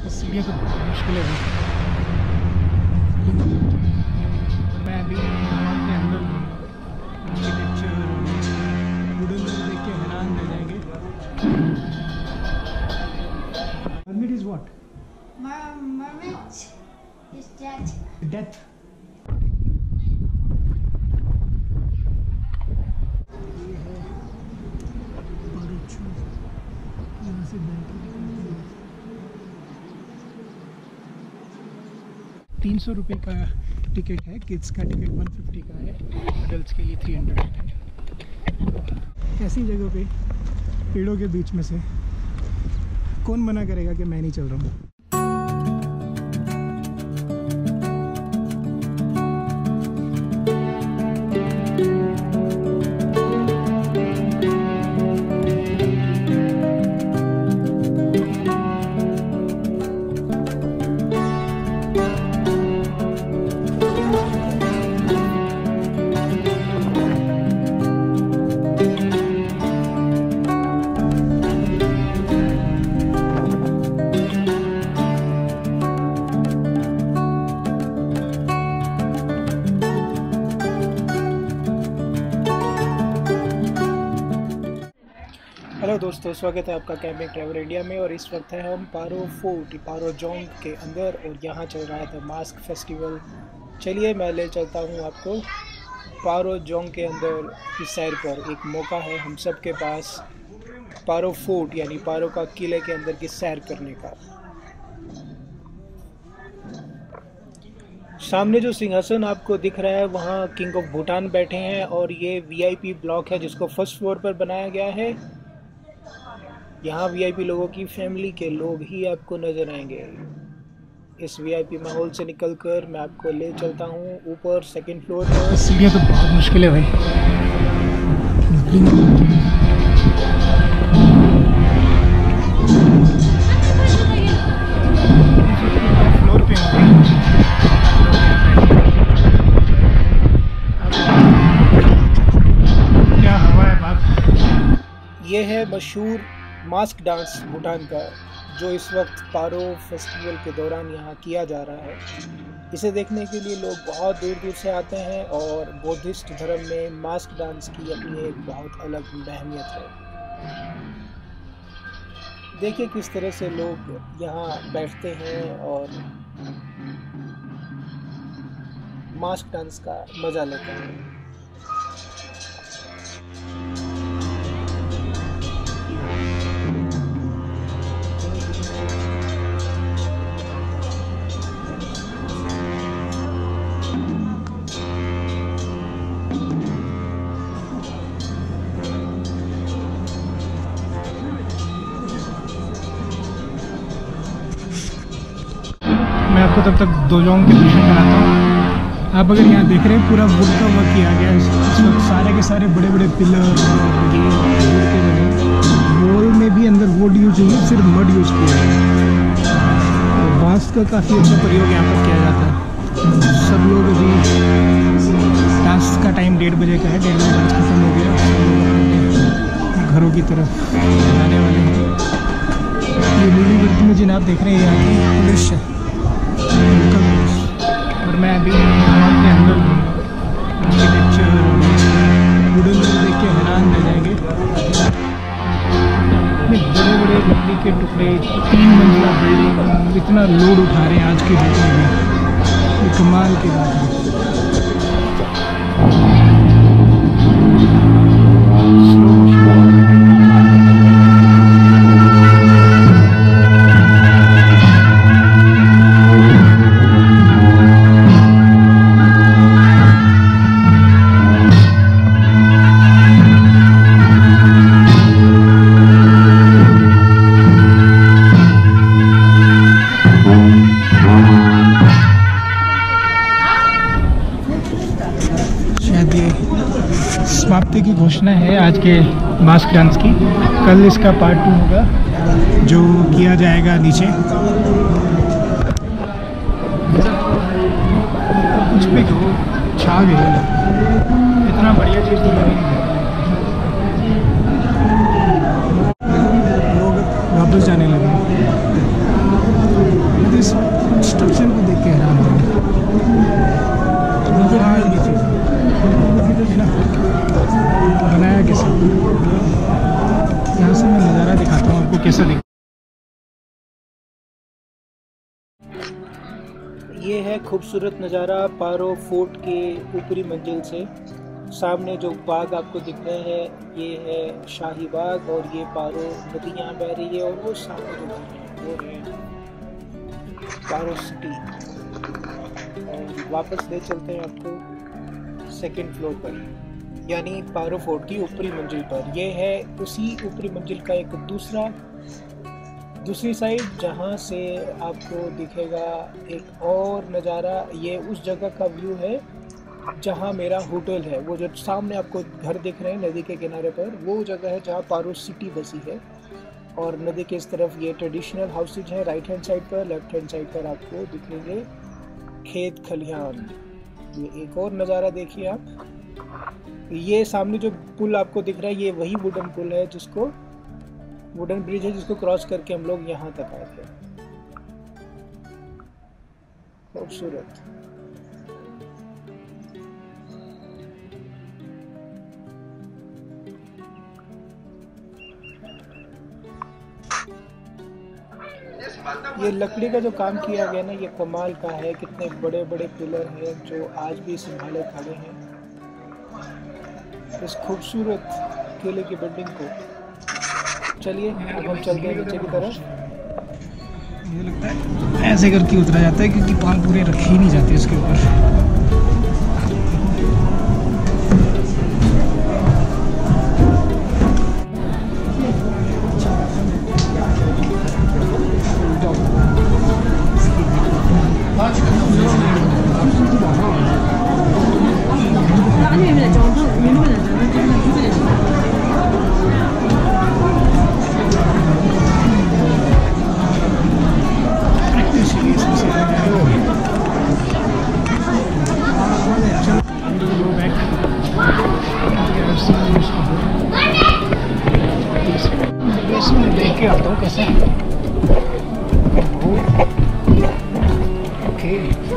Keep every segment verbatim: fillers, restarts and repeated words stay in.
सीढ़ियाँ तो बहुत मुश्किल है। मैं अभी के अंदर आर्किटेक्चर वुडन देख के हैरान रह जाएंगे। Mermaid is what? Mermaid is death. Death. ये है पारो छू, यहाँ से तीन सौ रुपये का टिकट है। किड्स का टिकट वन फिफ्टी का है, अडल्ट्स के लिए थ्री हंड्रेड का है। ऐसी जगह पे पेड़ों के बीच में से कौन मना करेगा कि मैं नहीं चल रहा हूँ। हेलो दोस्तों, स्वागत है आपका कैंपिंग ट्रैवल इंडिया में। और इस वक्त है हम पारो फोर्ट पारो जोंग के अंदर और यहाँ चल रहा था मास्क फेस्टिवल। चलिए मैं ले चलता हूँ आपको पारो जोंग के अंदर की सैर पर। एक मौका है हम सब के पास पारो फोर्ट यानी पारो का किले के अंदर की सैर करने का। सामने जो सिंहासन आपको दिख रहा है वहाँ किंग ऑफ भूटान बैठे हैं और ये वीआईपी ब्लॉक है जिसको फर्स्ट फ्लोर पर बनाया गया है। यहाँ वीआईपी लोगों की फैमिली के लोग ही आपको नजर आएंगे। इस वीआईपी माहौल से निकलकर मैं आपको ले चलता हूँ ऊपर सेकंड फ्लोर पर। सीढ़ियाँ तो बहुत मुश्किल है भाई। फ्लोर पे क्या हवा है बात। ये है मशहूर मास्क डांस भूटान का, जो इस वक्त पारो फेस्टिवल के दौरान यहाँ किया जा रहा है। इसे देखने के लिए लोग बहुत दूर दूर से आते हैं और बौद्धिस्ट धर्म में मास्क डांस की अपनी एक बहुत अलग अहमियत है। देखिए किस तरह से लोग यहाँ बैठते हैं और मास्क डांस का मज़ा लेते हैं। मैं आपको तब तक दोजोंग के दर्शन कराता हूँ। आप अगर यहाँ देख रहे हैं पूरा वुड का वर्क किया गया है। इस वक्त सारे के सारे बड़े बड़े पिलर वॉल में भी अंदर वुड यूज नहीं है, सिर्फ मड यूज किया है। तो बांस का काफ़ी अच्छा प्रयोग यहाँ पर किया जाता है। सब लोग अभी डांस का टाइम डेढ़ बजे का है, डेढ़ बजे डांस खत्म हो गया। घरों की तरफ जाने वाले हैं। ये नीली वर्दी में जिन आप देख रहे हैं यहाँ की पुलिस है और मैं अभी के अंदर आर्किटेक्चर वुडन देख के हैरान रह जाएंगे। इतने बड़े बड़े लकड़ी के टुकड़े, तीन मंजिला बिल्डिंग इतना लोड उठा रहे हैं आज के डेट में। ये कमाल की बात है। समाप्ति की घोषणा है आज के मास्क डांस की। कल इसका पार्ट टू होगा जो किया जाएगा नीचे। कुछ भी छा गई, इतना बढ़िया चीज़ तो लगी नहीं। लोग वापस जाने लगे। ये है खूबसूरत नज़ारा पारो फोर्ट के ऊपरी मंजिल से। सामने जो बाग आपको दिख रहे हैं ये है शाही बाग और ये पारो नदी यहाँ बह रही है और वो सामने जो है वो है पारो सिटी। और वापस ले चलते हैं आपको सेकंड फ्लोर पर, यानी पारो फोर्ट की ऊपरी मंजिल पर। ये है उसी ऊपरी मंजिल का एक दूसरा दूसरी साइड जहाँ से आपको दिखेगा एक और नज़ारा। ये उस जगह का व्यू है जहाँ मेरा होटल है। वो जो सामने आपको घर दिख रहे हैं नदी के किनारे पर, वो जगह है जहाँ पारो सिटी बसी है। और नदी के इस तरफ ये ट्रेडिशनल हाउसेज हैं राइट हैंड साइड पर। लेफ्ट हैंड साइड पर आपको दिखेंगे खेत खलिहान। ये एक और नज़ारा देखिए आप। ये सामने जो पुल आपको दिख रहा है ये वही वुडन पुल है, जिसको वुडन ब्रिज है जिसको क्रॉस करके हम लोग यहाँ तक आए थे। खूबसूरत। ये लकड़ी का जो काम किया गया ना ये कमाल का है। कितने बड़े बड़े पिलर हैं जो आज भी संभाले खड़े हैं इस खूबसूरत किले की बिल्डिंग को। चलिए अब हम चलते हैं नीचे की तरफ। मुझे लगता है ऐसे करके उतरा जाता है क्योंकि पाल पूरे रखे ही नहीं जाते इसके ऊपर। देख के आता हूँ कैसे। Okay,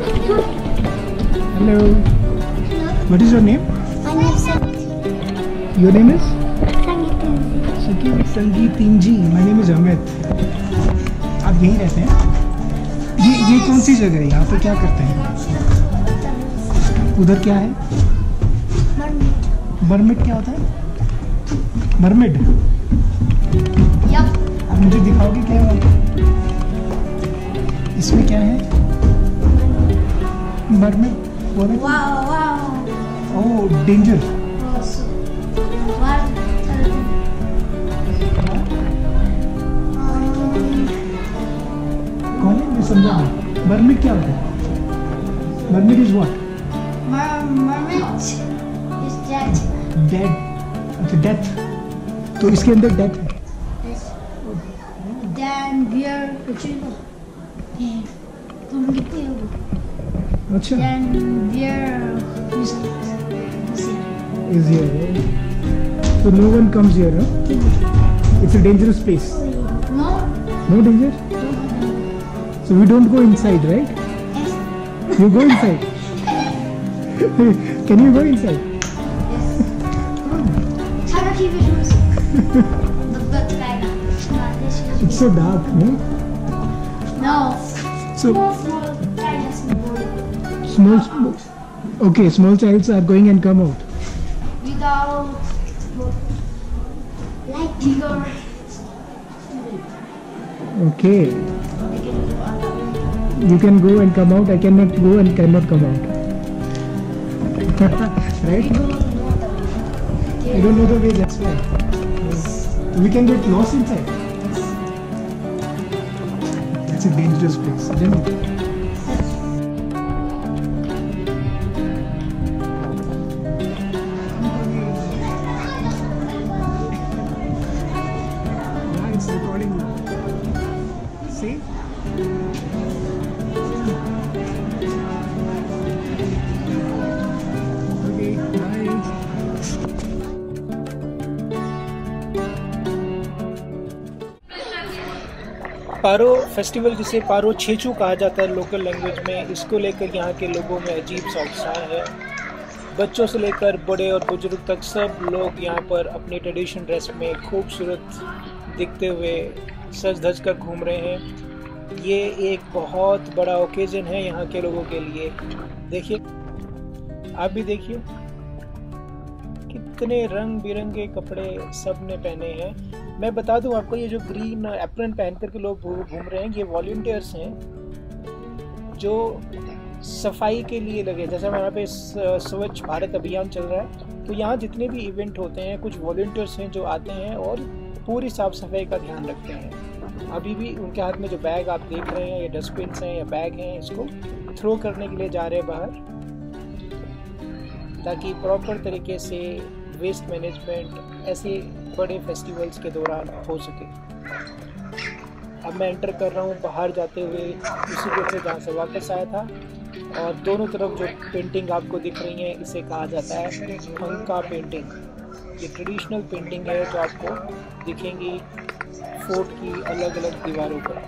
hello, what is your name? My name is Sangeet. Your name is Sangeet. Sangeet ji. My name is Amit. आप यहीं रहते हैं? ये ये कौन सी जगह है? यहाँ पे क्या करते हैं? उधर क्या है? Mermaid. मरमिड क्या होता है? मरमिड? Yup. आप मुझे दिखाओगे क्या है? इसमें क्या है? Mermaid. Wow, wow. Oh, danger. Oh, so. What? कौन है? मैं समझा नहीं। मरमिड क्या होता है? Mermaid is what? Mermaid is dead. Dead. अच्छा, डेथ। तो इसके अंदर डेथ है। Dan biar kecil. Eh, tolong gitu ya, Bu. अच्छा, Dan biar bisa. is here. So no one comes here, huh? It's a dangerous place. No. No danger? So we don't go inside, right? Yes. You go inside. Can you go inside? Cara T V terus. Dekat kayak. It's so dark, no? No. So Small, small, tiny, small. small, sm- okay, small childs are going and come out. Without like bigger. Okay, you can go and come out. I cannot go and cannot come out. Right? I don't know the way. That's why. We can get lost inside. It's a dangerous place, isn't it? Yeah, it's recording now. See? Okay, bye. Paro festival, जिसे पारो छेचू कहा जाता है local language में, इसको लेकर यहाँ के लोगों में अजीब सा उत्साह है। बच्चों से लेकर बड़े और बुजुर्ग तक सब लोग यहाँ पर अपनी ट्रेडिशनल ड्रेस में खूबसूरत दिखते हुए सज धज कर घूम रहे हैं। ये एक बहुत बड़ा ओकेजन है यहाँ के लोगों के लिए। देखिए, आप भी देखिए कितने रंग बिरंगे कपड़े सब ने पहने हैं। मैं बता दूं आपको, ये जो ग्रीन एप्रन पहन कर के लोग घूम रहे हैं, ये वॉलंटियर्स हैं जो सफाई के लिए लगे। जैसे यहाँ पे स्वच्छ भारत अभियान चल रहा है, तो यहाँ जितने भी इवेंट होते हैं, कुछ वॉलंटियर्स हैं जो आते हैं और पूरी साफ सफाई का ध्यान रखते हैं। अभी भी उनके हाथ में जो बैग आप देख रहे हैं, ये डस्टबिन हैं या बैग हैं, इसको थ्रो करने के लिए जा रहे हैं बाहर, ताकि प्रॉपर तरीके से वेस्ट मैनेजमेंट ऐसे बड़े फेस्टिवल्स के दौरान हो सके। अब मैं एंटर कर रहा हूँ बाहर जाते हुए उसी गेट से जहाँ से वापस आया था, और दोनों तरफ जो पेंटिंग आपको दिख रही है, इसे कहा जाता है पंखा पेंटिंग। ये ट्रेडिशनल पेंटिंग है जो आपको दिखेंगी फोर्ट की अलग अलग दीवारों पर।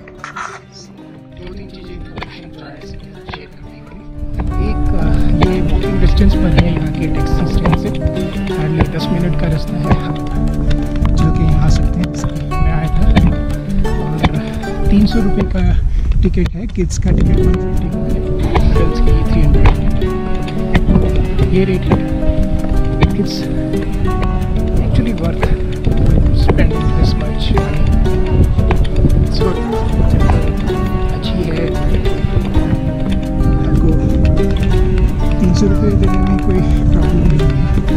एक ये वॉकिंग डिस्टेंस पर है यहाँ के टैक्सी स्टैंड से, हार्डली दस मिनट का रास्ता है जो कि यहाँ आ सकते हैं। मैं आया था और तीन सौ रुपये का टिकट है, किड्स का टिकट वन फिफ्टी का है, गर्ल्स के लिए थ्री हंड्रेड। ये रेट है। It's actually worth spend this much money. It's good, अच्छी है। आपको तीन सौ रुपये देने में कोई प्रॉब्लम नहीं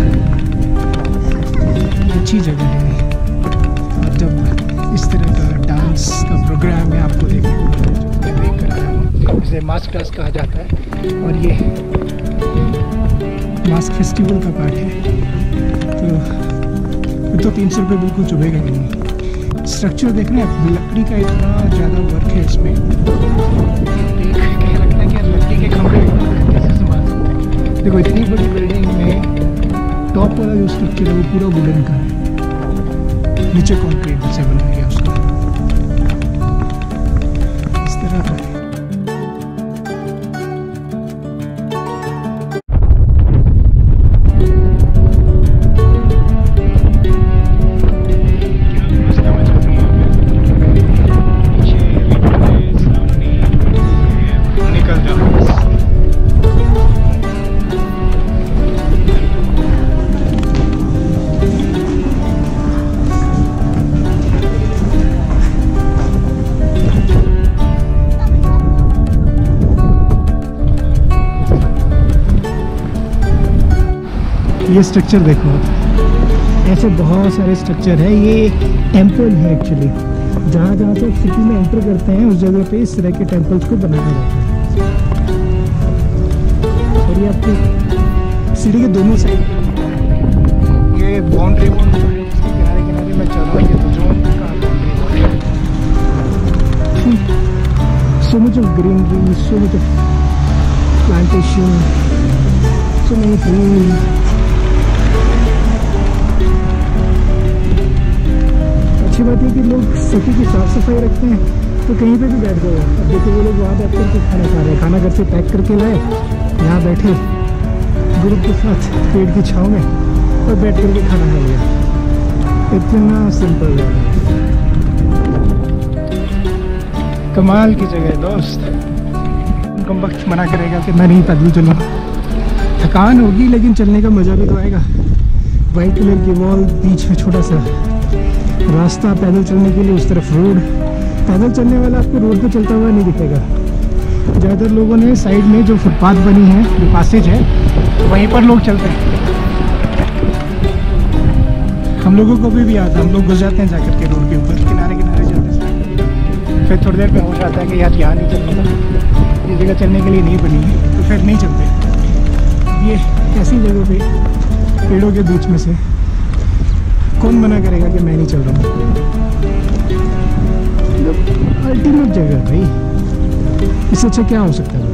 है। अच्छी जगह है, और जब इस तरह का डांस का प्रोग्राम है आपको देखने को मिलता है, जो मैं देख कर आया हूँ, इसे मास्क क्लास कहा जाता है, और ये मास्क फेस्टिवल का पार्ट है। तो तो तीन सौ रुपये बिल्कुल चुभेगा ही नहीं। स्ट्रक्चर देखना है, लकड़ी का इतना ज़्यादा वर्क है इसमें, देख के लगता है कि लकड़ी के खंभे कैसे संभाल सकते हैं। देखो, इतनी बड़ी बिल्डिंग में टॉप वाला जो स्ट्रक्चर है वो पूरा वुडन का है, नीचे कंक्रीट से बनाया गया उसको, इस तरह का है। ये स्ट्रक्चर देखो, ऐसे बहुत सारे स्ट्रक्चर है। ये टेंपल है एक्चुअली, जहाँ जहाँ से सिटी में एंटर करते हैं उस जगह पे इस तरह के टेंपल्स को बनाया जाता है। और ये आपको सिटी के दोनों साइड ये बाउंड्री वॉल है, इसके किनारे किनारे मैं चल रहा हूँ। ये दोजोंग का बाउंड्री वॉल है। So much of greenery, so much of plantation, so many trees. अच्छी बात है कि लोग सिटी की साफ सफाई रखते हैं, तो कहीं पे भी बैठ जाओ। अब देखो, वो लोग वहाँ बैठ करके खाना खा रहे हैं, खाना घर से पैक करके लाए, यहाँ बैठे ग्रुप के साथ पेड़ की छाँव में और बैठ करके खाना खा लिया। इतना सिंपल है, कमाल की जगह है दोस्त। उनको वक्त मना करेगा कि मैं नहीं पैदल चलूँगा, थकान होगी लेकिन चलने का मज़ा भी तो आएगा। वाइट कलर की वॉल, बीच में छोटा सा रास्ता पैदल चलने के लिए, उस तरफ रोड। पैदल चलने वाला आपको रोड पे चलता हुआ नहीं दिखेगा। ज़्यादातर लोगों ने साइड में जो फुटपाथ बनी है, जो पासेज है, वहीं पर लोग चलते हैं। हम लोगों को भी, भी आता, हम लोग घुस जाते हैं जाकर के रोड के ऊपर, किनारे किनारे चलते हैं। फिर थोड़ी देर में हो जाता है कि यार यहाँ नहीं चलना था, ये जगह चलने के लिए नहीं बनी है, तो फिर नहीं चलते। ये ऐसी जगह पे पेड़ों के बीच में से कौन मना करेगा कि मैं नहीं चल रहा हूँ। अल्टीमेट जगह भाई, इससे अच्छा क्या हो सकता है।